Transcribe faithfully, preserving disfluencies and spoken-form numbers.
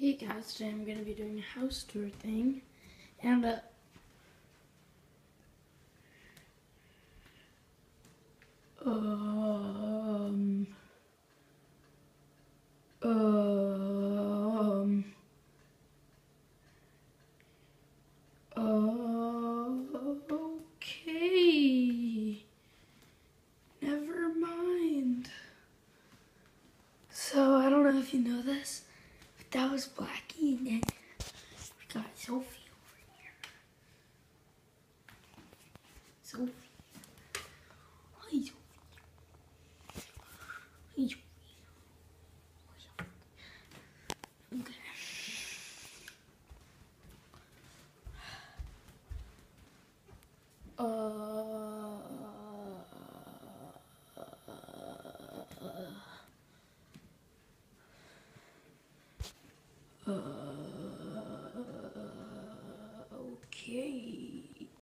Hey guys, today I'm going to be doing a house tour thing, and uh, um, um, uh, okay, never mind. So, I don't know if you know this, but that was Blackie, and then we got Sophie over here. Sophie. Hi, Sophie. Hi, Sophie. Okay. Uh, uh, okay.